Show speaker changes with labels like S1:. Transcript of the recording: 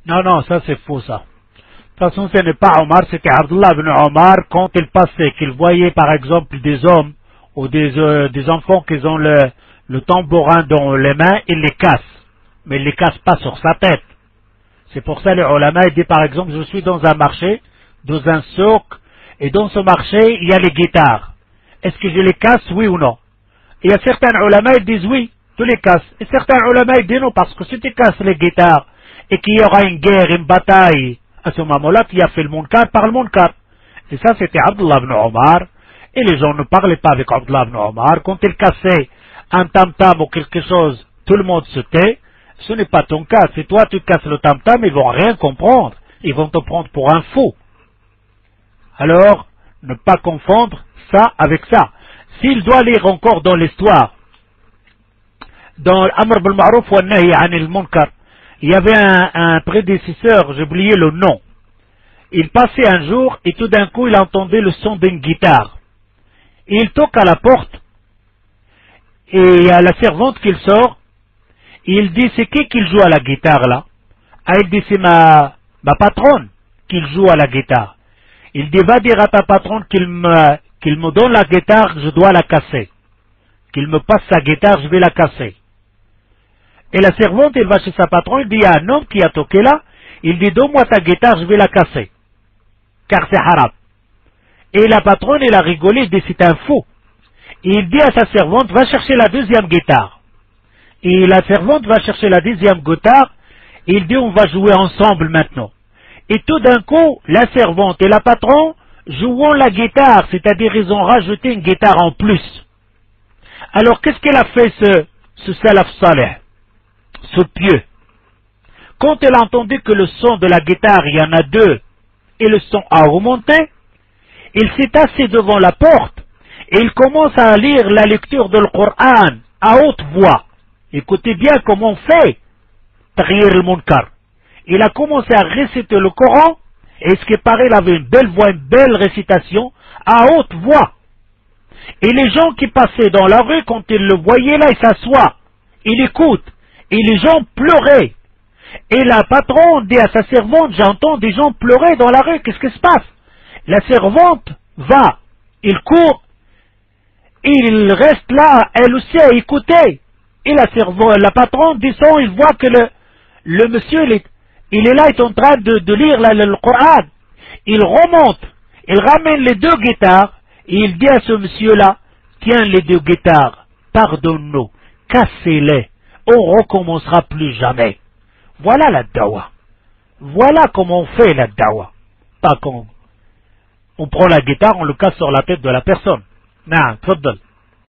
S1: Non, non, ça c'est faux ça. De toute façon, ce n'est pas Omar, c'était Abdullah ibn Omar quand il passait, qu'il voyait par exemple des hommes ou des enfants qui ont le tambourin dans les mains, il les casse. Mais il les casse pas sur sa tête. C'est pour ça les ulama disent par exemple, je suis dans un marché, dans un souk, et dans ce marché, il y a les guitares. Est-ce que je les casse, oui ou non? Il y a certains ulama qui disent oui, tu les casses. Et certains ulama qui disent non, parce que si tu casses les guitares et qu'il y aura une guerre, une bataille, à ce moment-là, tu as fait le munkar par le munkar. Et ça, c'était Abdullah ibn Omar. Et les gens ne parlaient pas avec Abdullah ibn Omar. Quand il cassait un tam-tam ou quelque chose, tout le monde se tait. Ce n'est pas ton cas. Si toi, tu casses le tam-tam, ils vont rien comprendre. Ils vont te prendre pour un fou. Alors, ne pas confondre ça avec ça. S'il doit lire encore dans l'histoire, dans l'Amr bil Ma'ruf wa Nahi anil Munkar, il y avait un prédécesseur, j'ai oublié le nom. Il passait un jour et tout d'un coup il entendait le son d'une guitare. Et il toque à la porte et il y a la servante qui sort et il dit c'est qui joue à la guitare là? Ah, il dit c'est ma patronne qui joue à la guitare. Il dit va dire à ta patronne qu'il me donne la guitare, je dois la casser. Qu'il me passe sa guitare, je vais la casser. Et la servante, elle va chez sa patronne, il dit, il y a un homme qui a toqué là, il dit, donne-moi ta guitare, je vais la casser. Car c'est haram. Et la patronne, elle a rigolé, il dit, c'est un fou. Et il dit à sa servante, va chercher la deuxième guitare. Et la servante va chercher la deuxième guitare, et il dit, on va jouer ensemble maintenant. Et tout d'un coup, la servante et la patronne jouent la guitare, c'est-à-dire ils ont rajouté une guitare en plus. Alors qu'est-ce qu'elle a fait ce salaf saleh? Ce pieux. Quand elle a entendu que le son de la guitare, il y en a deux, et le son a remonté, il s'est assis devant la porte, et il commence à lire la lecture de Coran à haute voix. Écoutez bien comment on fait Tahir al-Munkar. Il a commencé à réciter le Coran, et ce qui paraît, il avait une belle voix, une belle récitation, à haute voix. Et les gens qui passaient dans la rue, quand ils le voyaient là, ils s'assoient, ils écoutent. Et les gens pleuraient. Et la patronne dit à sa servante, j'entends des gens pleurer dans la rue, qu'est-ce qui se passe? La servante va, il court, il reste là, elle aussi à écouter. Et la patronne descend, il voit que le monsieur, il est là, il est en train de lire le Coran. Il remonte, il ramène les deux guitares, et il dit à ce monsieur-là, tiens les deux guitares, pardonne-nous, cassez-les. On recommencera plus jamais. Voilà la dawa. Voilà comment on fait la dawa. Pas qu'on on prend la guitare, on le casse sur la tête de la personne. Non, تفضل.